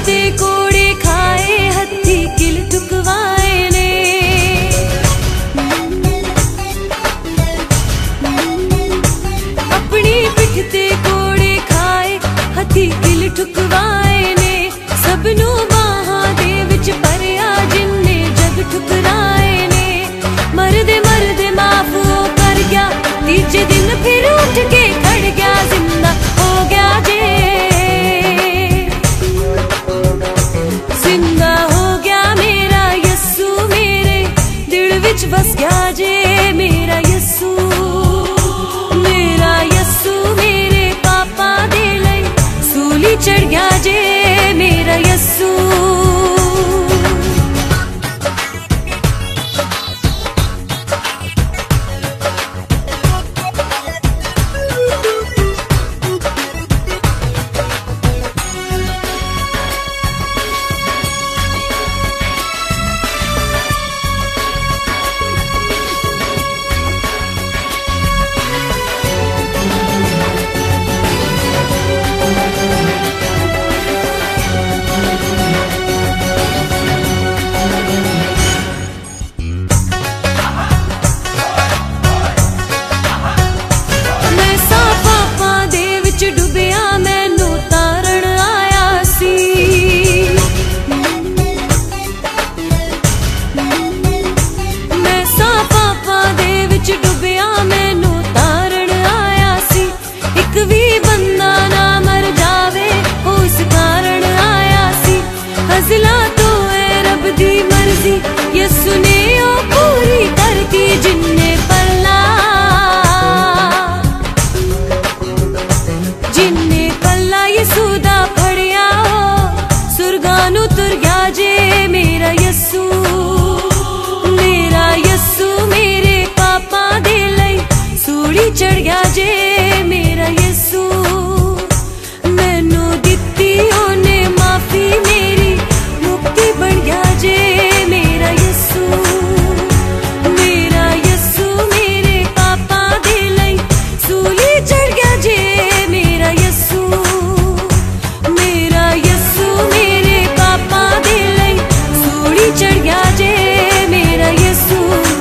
पिटते कोड़े खाए, हत्थी किल ठुकवाए ने। अपनी पिटते कोड़े खाए, हत्थी किल ठुकवाए ने। सबनू बाहां दे विच भरिया जिन्ने जग ठुकराए ने। मरदे मरदे माफ वो कर गया, तीजे दिन फिर उठ के खड़ गया, जिंदा हो गया जे, जिंदा हो गया मेरा यस्सू, मेरे दिल विच बस गया जे मेरा यस्सू। मेरा यस्सू मेरे पापा दे लई सूली चढ़ गया जे मेरा यस्सू। यस्सू ने ओ पूरी करती जिन्ने पल्ला, जिन्ने पल्ला यस्सू दा फड़िया, सुरगां नू तुर गया जे मेरा यस्सू। मेरा यस्सू मेरे पापा दे लई सूली चढ़ गया जे मेरा यस्सू। मैनू दित्ती ओने माफी, मेरी मुक्ति बन गया जे मेरा यस्सू। मेरा यस्सू मेरे पापा दे लई सूली चढ़ गया जे मेरा यस्सू। मेरा यस्सू मेरे पापा दे लई सूली चढ़ गया जे मेरा यस्सू।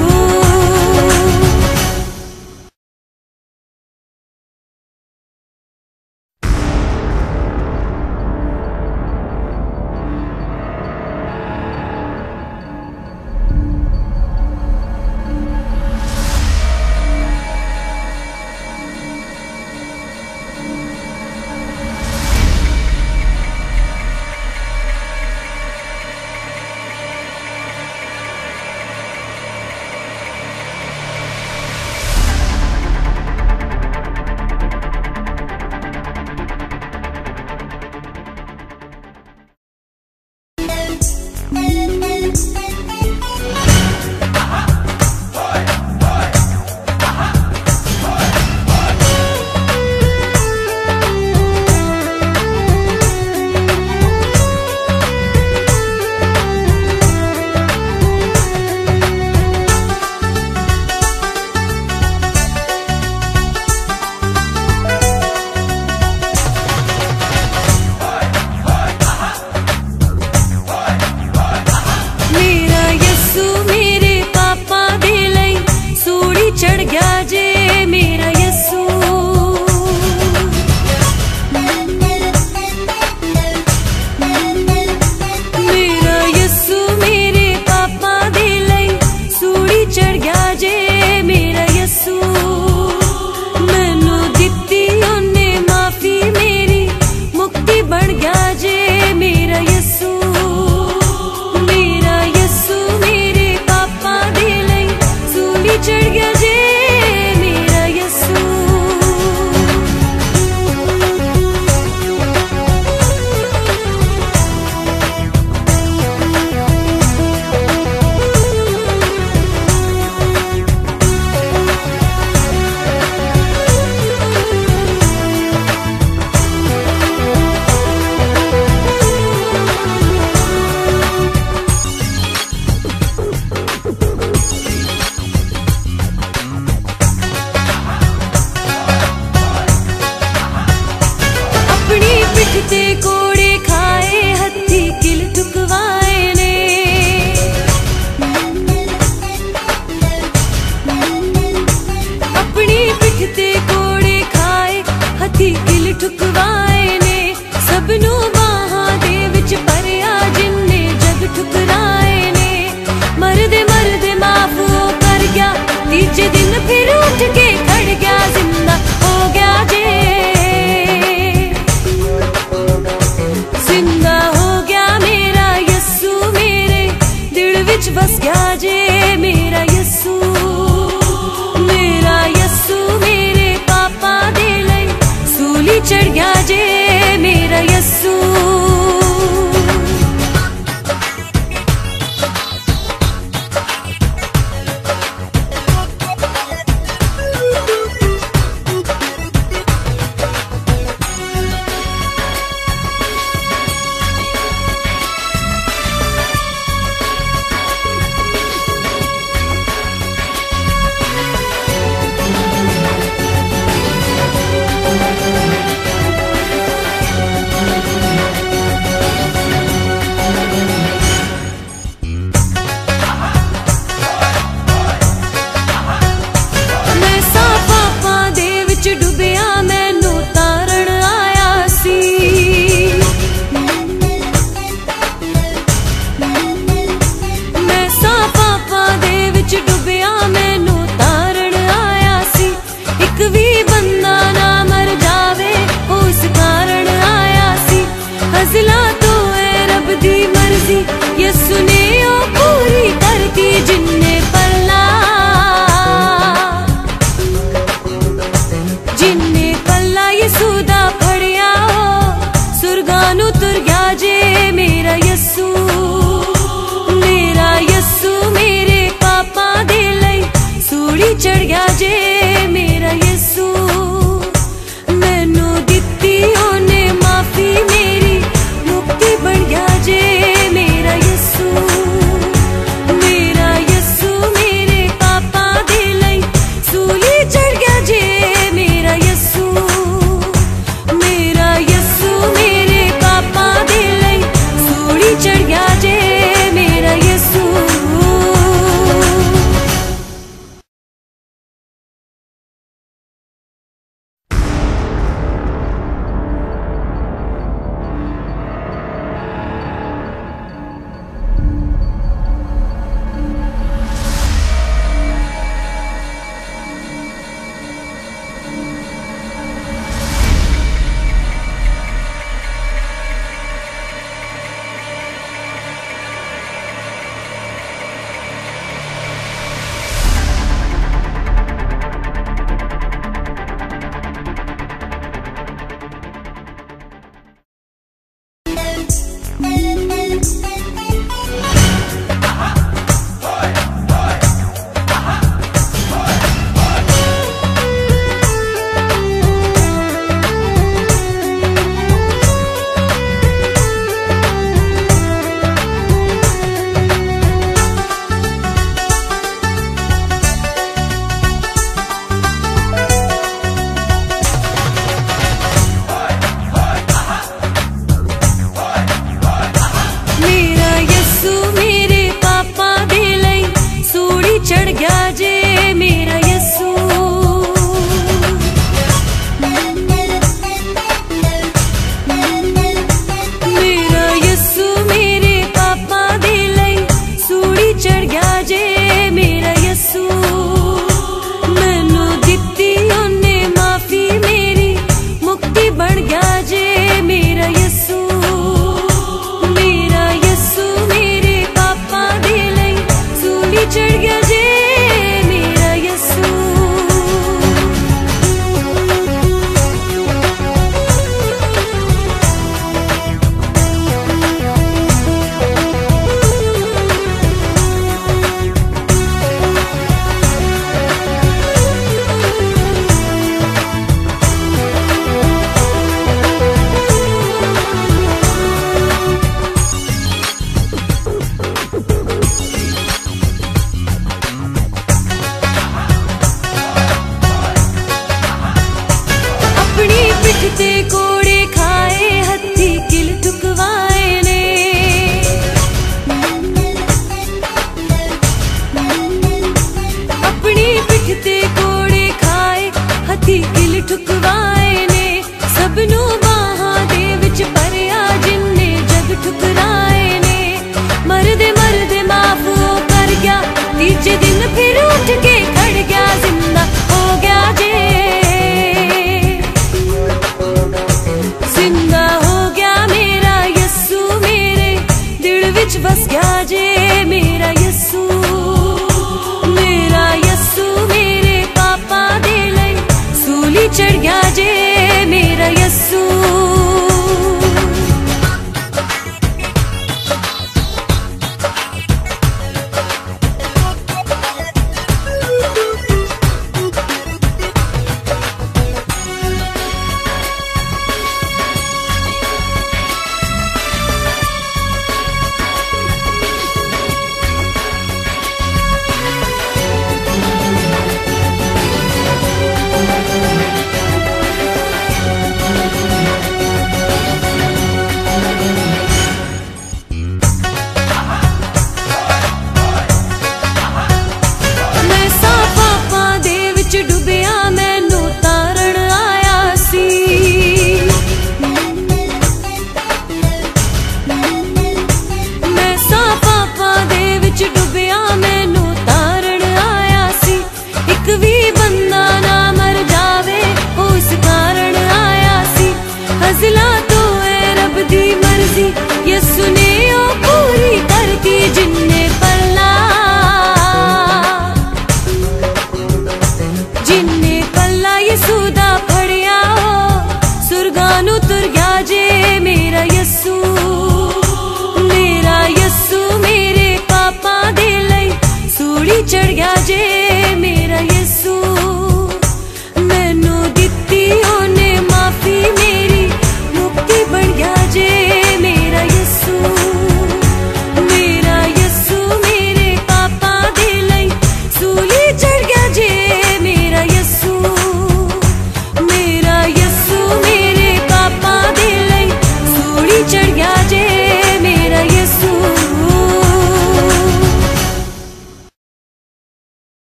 चढ़ गया जे मेरा यस्सू। मेरा यस्सू मेरे पापा दे लई सूली चढ़ गया जे मेरा यस्सू। मैनू दित्ती ओने माफी, मेरी मुक्ति बन गया जे मेरा यस्सू। मेरा यस्सू मेरे पापा दे लई सूली चढ़ गया जे मेरा यस्सू। पिटते कोड़े खाए, हत्थी फजला तो है रब दी मर्जी, यसु ने ओ पूरी करती जिन्ने पल्ला यसु दा फड़िया सुरगा नू तुर गया जे मेरा यसु मेरे पापा दे लई सूली चढ़ गया जे मेरा यसु मैनू दित्ती ओने माफी मेरी मुक्ति बन गया जे मेरा यसु।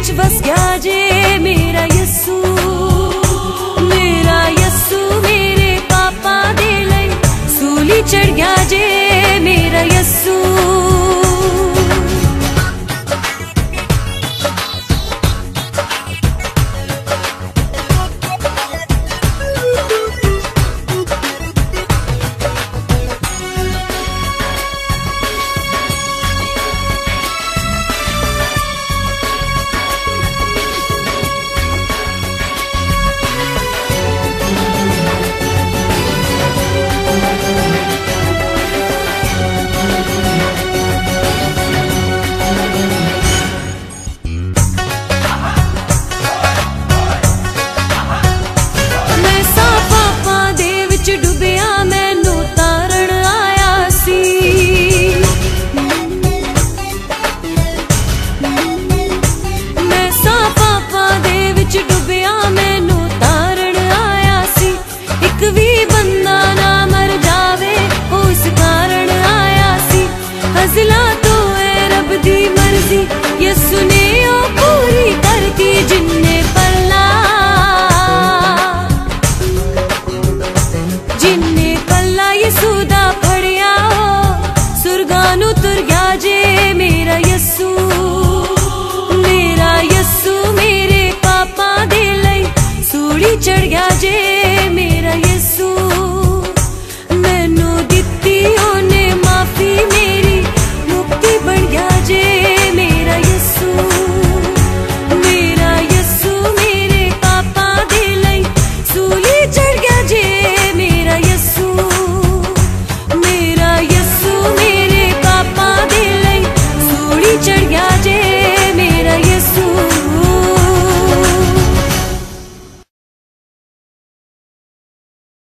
ਵਿੱਚ ਵਸ ਗਿਆ ਜੇ